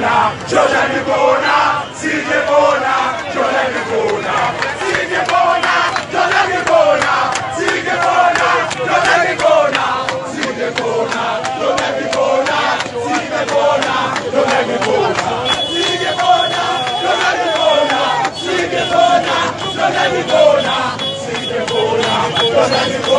Bona, Giovanni Bona, Silvia Bona, Giovanni Bona, Silvia Bona, Giovanni Bona, Silvia Bona, Giovanni Bona, Silvia Bona, Giovanni Bona, Silvia Bona, Giovanni Bona, Silvia Bona, Giovanni Bona, Silvia Bona, Giovanni Bona, Silvia Bona, Giovanni Bona.